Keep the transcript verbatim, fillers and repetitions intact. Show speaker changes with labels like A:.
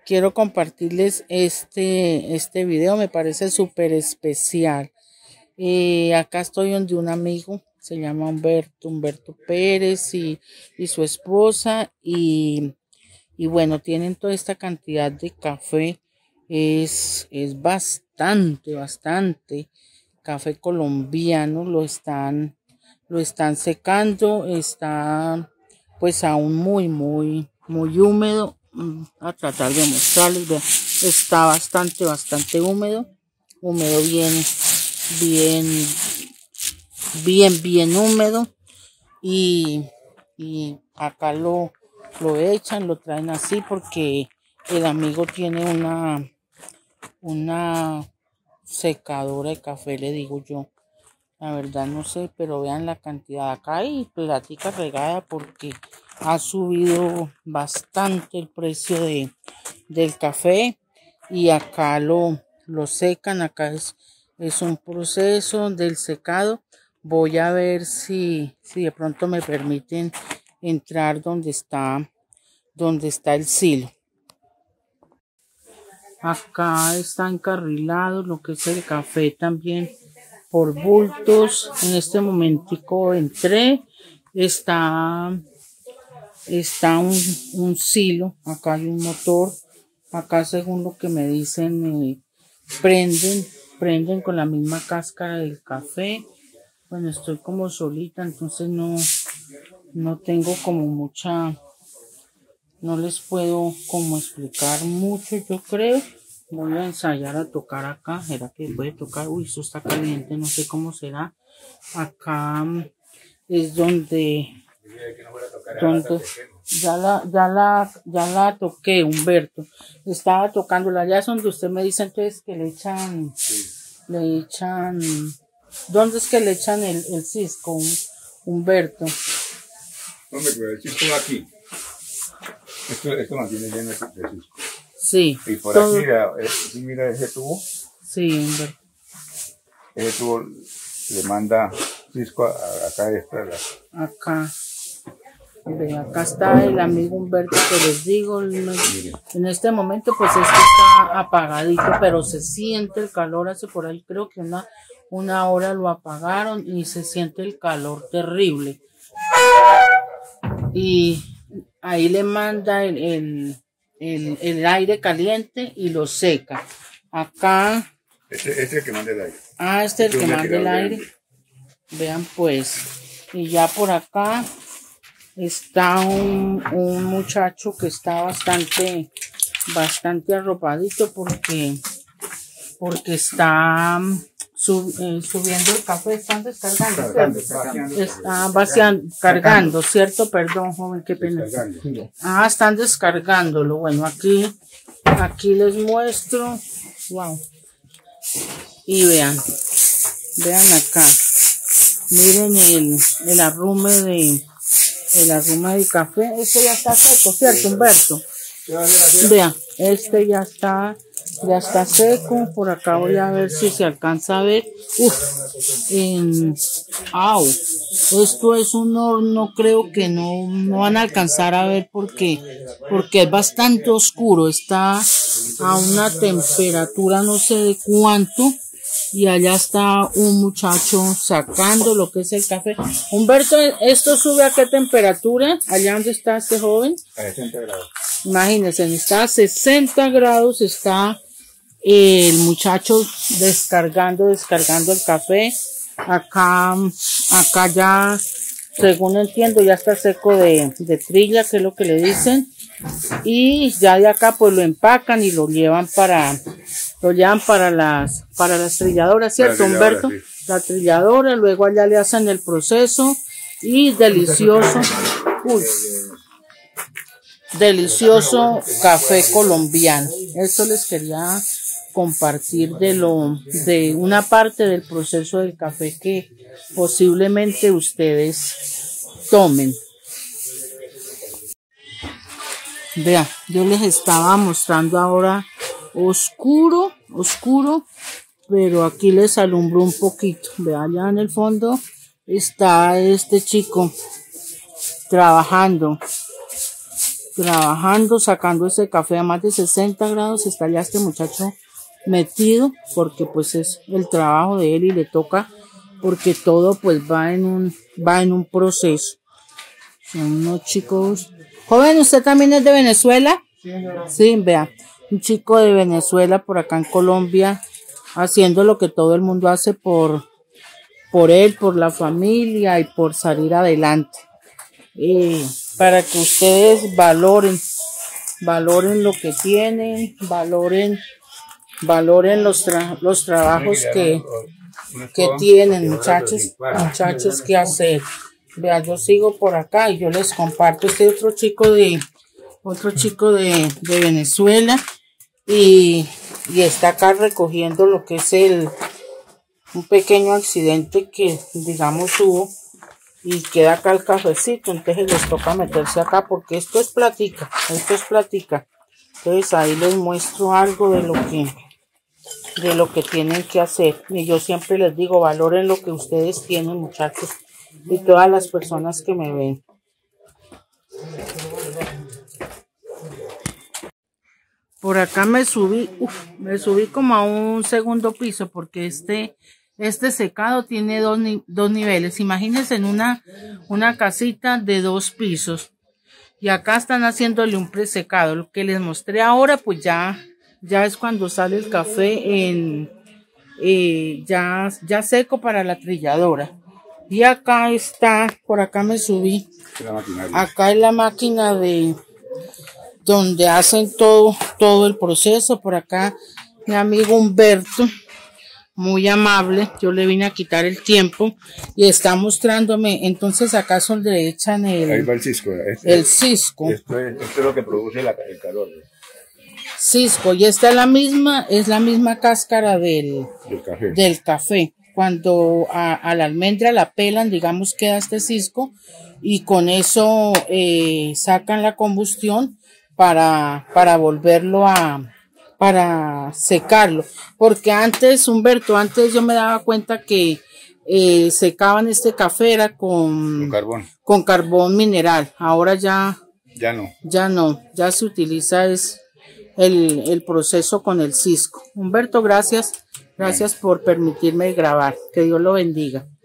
A: quiero compartirles este, este video, me parece súper especial. Eh, acá estoy donde un amigo, se llama Humberto, Humberto Pérez y, y su esposa, y, y bueno, tienen toda esta cantidad de café, es, es bastante, bastante café colombiano, lo están, lo están secando, está pues aún muy, muy, muy húmedo. A tratar de mostrarles, vean, está bastante, bastante húmedo, húmedo bien, bien, bien, bien húmedo, y, y acá lo, lo echan, lo traen así porque el amigo tiene una, una secadora de café, le digo yo. La verdad no sé, pero vean la cantidad. Acá hay plática regada porque ha subido bastante el precio de, del café, y acá lo, lo secan. Acá es, es un proceso del secado. Voy a ver si, si de pronto me permiten entrar donde está, donde está el silo. Acá está encarrilado lo que es el café también por bultos. En este momentico entré, está, está un, un silo, acá hay un motor, acá según lo que me dicen, eh, prenden, prenden con la misma cáscara del café. Bueno, estoy como solita, entonces no, no tengo como mucha, no les puedo como explicar mucho, yo creo. Voy a ensayar a tocar acá. ¿Será que puede tocar? Uy, esto está caliente, no sé cómo será. Acá es donde, donde ya la, ya la, ya la toqué, Humberto. Estaba tocándola. Ya es donde usted me dice entonces que le echan, le echan, ¿dónde es que le echan el, el cisco, Humberto?
B: Hombre, pero el cisco va aquí. Esto, esto mantiene lleno de cisco.
A: Sí.
B: Y por
A: todo.
B: aquí, mira, mira ese tubo.
A: Sí, Humberto.
B: Ese tubo le manda cisco a, a acá extra. La...
A: Acá. Ve, acá está el amigo Humberto que les digo. En este momento pues esto está apagadito, pero se siente el calor. Hace por ahí creo que una, una hora lo apagaron y se siente el calor terrible. Y ahí le manda el, el, el, el aire caliente y lo seca. Acá.
B: Este, este es el que manda el aire.
A: Ah, este es el que manda el aire.
B: aire.
A: Vean pues. Y ya por acá está un, un muchacho que está bastante, bastante arropadito porque, porque está sub, eh, subiendo el café. Están descargando,
B: Cargando,
A: ¿cierto? Está vaciando, cargando, ¿cierto? Perdón, joven, qué pena. Ah, están descargándolo. Bueno, aquí, aquí les muestro. Wow. Y vean, vean acá. Miren el, el arrume de, el arrume de café. Este ya está seco, ¿cierto, Humberto? Vean, este ya está, ya está seco. Por acá voy a ver si se alcanza a ver. Uf, en, au, esto es un horno, creo que no, no van a alcanzar a ver porque, porque es bastante oscuro. Está a una temperatura no sé de cuánto. Y allá está un muchacho sacando lo que es el café. Humberto, ¿esto sube a qué temperatura? Allá donde está este joven.
B: A sesenta grados.
A: Imagínense, está a sesenta grados, está el muchacho descargando, descargando el café. Acá, acá ya, según entiendo, ya está seco de, de trilla, que es lo que le dicen. Y ya de acá pues lo empacan y lo llevan para, lo llevan para las, para las trilladoras, ¿cierto, Humberto? Sí. La trilladora, luego allá le hacen el proceso y delicioso, uy, delicioso café colombiano. Esto les quería compartir de lo, de una parte del proceso del café que posiblemente ustedes tomen. Vean, yo les estaba mostrando ahora oscuro, oscuro, pero aquí les alumbro un poquito. Vean, allá en el fondo está este chico trabajando. trabajando, sacando ese café a más de sesenta grados. Está ya este muchacho metido porque pues es el trabajo de él y le toca, porque todo pues va en un va en un proceso. Son unos chicos. Joven, ¿usted también es de Venezuela? Sí, sí, vea, un chico de Venezuela por acá en Colombia haciendo lo que todo el mundo hace por por él, por la familia y por salir adelante. Eh, para que ustedes valoren, valoren lo que tienen, valoren, valoren los tra los trabajos que, que tienen, muchachos, muchachos que hacer. Vea, yo sigo por acá y yo les comparto este otro chico de, otro chico de, de Venezuela y, y está acá recogiendo lo que es el, un pequeño accidente que digamos hubo y queda acá el cafecito, entonces les toca meterse acá porque esto es platica, esto es platica. Entonces ahí les muestro algo de lo que, de lo que tienen que hacer. Y yo siempre les digo, valoren lo que ustedes tienen, muchachos, y todas las personas que me ven. Por acá me subí, uf, me subí como a un segundo piso porque este, este secado tiene dos, dos niveles. Imagínense en una, una casita de dos pisos. Y acá están haciéndole un presecado. Lo que les mostré ahora, pues ya, ya es cuando sale el café en, eh, ya, ya seco para la trilladora. Y acá está, por acá me subí. Acá es la máquina de donde hacen todo, todo el proceso. Por acá mi amigo Humberto, muy amable, yo le vine a quitar el tiempo y está mostrándome. Entonces acá es donde le echan el,
B: ahí va el cisco. Este,
A: el cisco.
B: Esto es, esto es lo que produce la, el calor.
A: Cisco, y esta es la misma, es la misma cáscara del,
B: del café.
A: Del café. Cuando a, a la almendra la pelan, digamos, queda este cisco y con eso eh, sacan la combustión para, para volverlo a, para secarlo. Porque antes, Humberto, antes yo me daba cuenta que eh, secaban este café era con,
B: con carbón.
A: Con carbón mineral. Ahora ya,
B: ya no.
A: Ya no, ya se utiliza es el, el proceso con el cisco. Humberto, gracias. Gracias por permitirme grabar. Que Dios lo bendiga.